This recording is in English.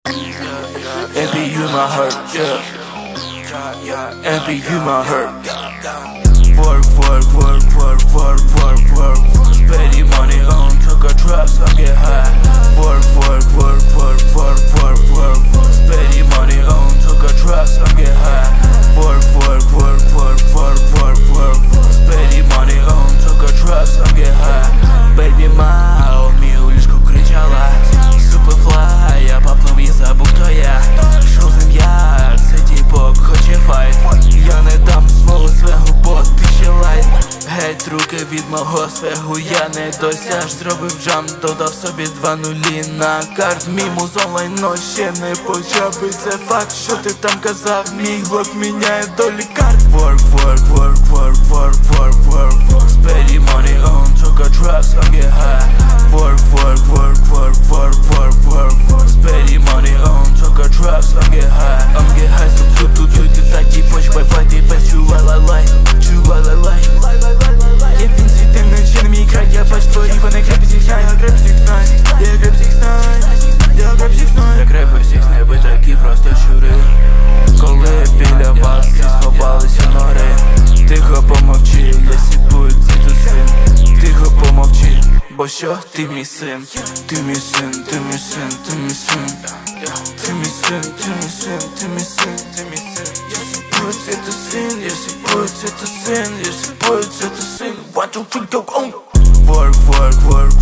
And be you my hurt, yeah. And be you my hurt. Work, work, work, work, work, work, work. Spending money on took a drugs, I get high. Work, work, work, work, work, work, work. Spending money on took a drugs, I get high. Work, work, work, work, work, work, work. Spending money on took a drugs, I get high. Baby, my mi уличку кричала Superfly, я попнув і забув, хто я. Шоу зем'я, це тіпок хоче файт. Я не дам свого свегу, бо ти ще лайт. Геть руки від мого свегу, я не досяж. Зробив джам, додав собі 2 нулі на карт. Мій муз онлайн, но ще не почав. І це факт, що ти там казав. Мій глок міняє долі карт. Work, work, work, work, work, work, work. Spending money on took a drugs, I get high. Work, work, work, work, work, work, work. Spending money on took a drugs, I get high. I'm get high, so ти такі почбай, пати без чувай-лай-лай, чувай-лай-лай. Я він світим, не мій край, я бач твої, вони греб всіх знай, я греб всіх знай, я греб всіх знай, я греб всіх знай. Як репер всіх знай, ви такі просто щури. Коли біля вас всі сховалися нори. Тихо помовчи, я сіпую цей тут син. Тихо помовчи, бо що ти мій син. Ти мій син, ти мій син, ти мій син. Ти мій син, ти мій син, ти мій син, ти мій син. Я сіпую цей тут син, я сіпую цей тут син, я сіпую цей тут син. 1, 2, 3, go on. Work, work, work,